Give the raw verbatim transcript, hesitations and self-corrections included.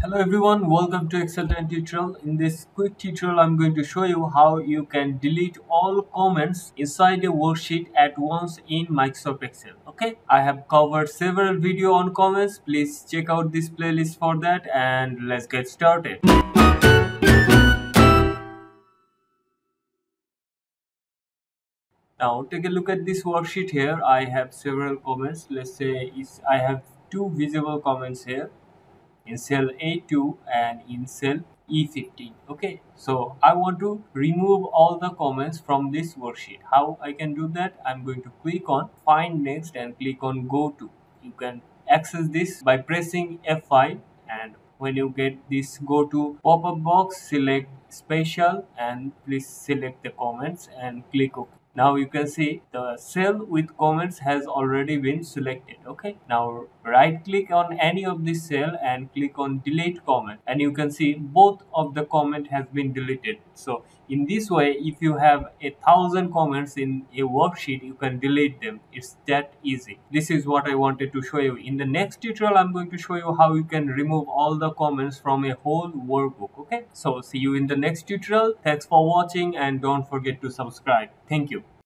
Hello everyone, welcome to Excel ten tutorial. In this quick tutorial, I'm going to show you how you can delete all comments inside a worksheet at once in Microsoft Excel. Okay, I have covered several videos on comments. Please check out this playlist for that and let's get started. Now take a look at this worksheet here. I have several comments. Let's say is I have two visible comments here in cell A two and in cell E fifteen. Okay, so I want to remove all the comments from this worksheet. How I can do that? I'm going to click on find next and click on go to. You can access this by pressing F five, and when you get this go to pop-up box, select special and please select the comments and click OK. Now you can see the cell with comments has already been selected. Okay, now right click on any of this cell and click on delete comment, and you can see both of the comment has been deleted. So in this way, if you have a thousand comments in a worksheet, you can delete them. It's that easy. This is what I wanted to show you. In the next tutorial, I'm going to show you how you can remove all the comments from a whole workbook. Okay, so see you in the next tutorial. Thanks for watching and don't forget to subscribe. Thank you.